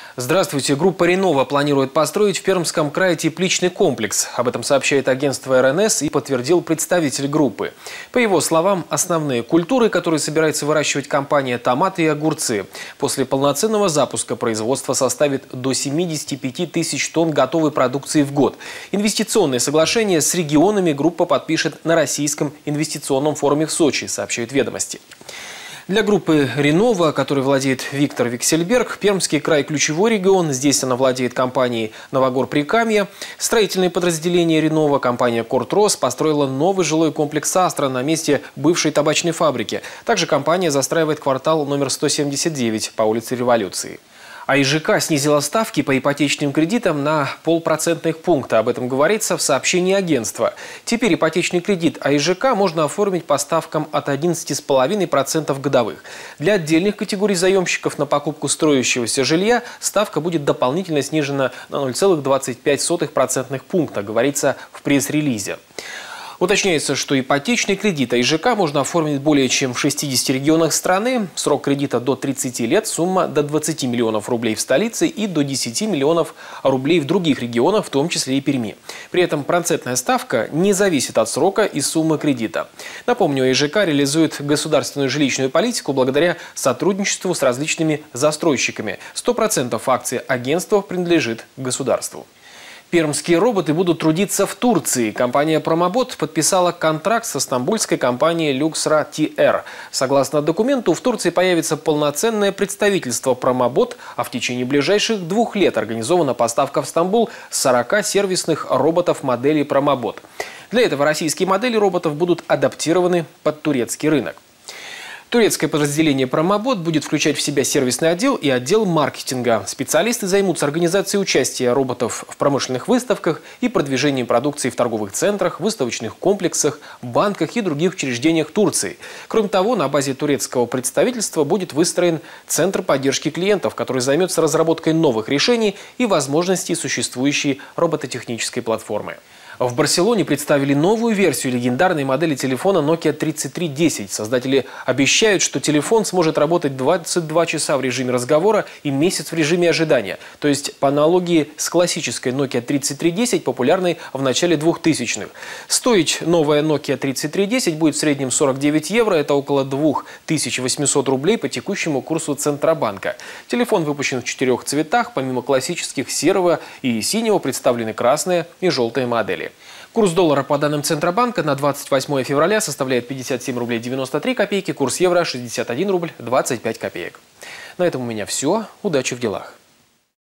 Здравствуйте. Группа «Ренова» планирует построить в Пермском крае тепличный комплекс. Об этом сообщает агентство РНС и подтвердил представитель группы. По его словам, основные культуры, которые собирается выращивать компания, томаты и огурцы. После полноценного запуска производство составит до 75 тысяч тонн готовой продукции в год. Инвестиционное соглашение с регионами группа подпишет на Российском инвестиционном форуме в Сочи, сообщают «Ведомости». Для группы «Ренова», которой владеет Виктор Виксельберг, Пермский край – ключевой регион. Здесь она владеет компанией «Новогор-Прикамье». Строительные подразделения «Ренова», компания «Кортрос» построила новый жилой комплекс «Астра» на месте бывшей табачной фабрики. Также компания застраивает квартал номер 179 по улице Революции. АИЖК снизила ставки по ипотечным кредитам на 0,5% пункта. Об этом говорится в сообщении агентства. Теперь ипотечный кредит АИЖК можно оформить по ставкам от 11,5% годовых. Для отдельных категорий заемщиков на покупку строящегося жилья ставка будет дополнительно снижена на 0,25% пункта, говорится в пресс-релизе. Уточняется, что ипотечный кредит АИЖК можно оформить более чем в 60 регионах страны. Срок кредита до 30 лет, сумма до 20 миллионов рублей в столице и до 10 миллионов рублей в других регионах, в том числе и Перми. При этом процентная ставка не зависит от срока и суммы кредита. Напомню, АИЖК реализует государственную жилищную политику благодаря сотрудничеству с различными застройщиками. 100% акций агентства принадлежит государству. Пермские роботы будут трудиться в Турции. Компания «Промобот» подписала контракт со стамбульской компанией «Люксра ТР». Согласно документу, в Турции появится полноценное представительство «Промобот», а в течение ближайших 2 лет организована поставка в Стамбул 40 сервисных роботов модели «Промобот». Для этого российские модели роботов будут адаптированы под турецкий рынок. Турецкое подразделение «Промобот» будет включать в себя сервисный отдел и отдел маркетинга. Специалисты займутся организацией участия роботов в промышленных выставках и продвижением продукции в торговых центрах, выставочных комплексах, банках и других учреждениях Турции. Кроме того, на базе турецкого представительства будет выстроен Центр поддержки клиентов, который займется разработкой новых решений и возможностей существующей робототехнической платформы. В Барселоне представили новую версию легендарной модели телефона Nokia 3310. Создатели обещают, что телефон сможет работать 22 часа в режиме разговора и месяц в режиме ожидания. То есть по аналогии с классической Nokia 3310, популярной в начале 2000-х. Стоить новая Nokia 3310 будет в среднем 49 евро. Это около 2800 рублей по текущему курсу Центробанка. Телефон выпущен в 4 цветах. Помимо классических серого и синего представлены красные и желтые модели. Курс доллара по данным Центробанка на 28 февраля составляет 57 рублей 93 копейки, курс евро 61 рубль 25 копеек. На этом у меня все. Удачи в делах.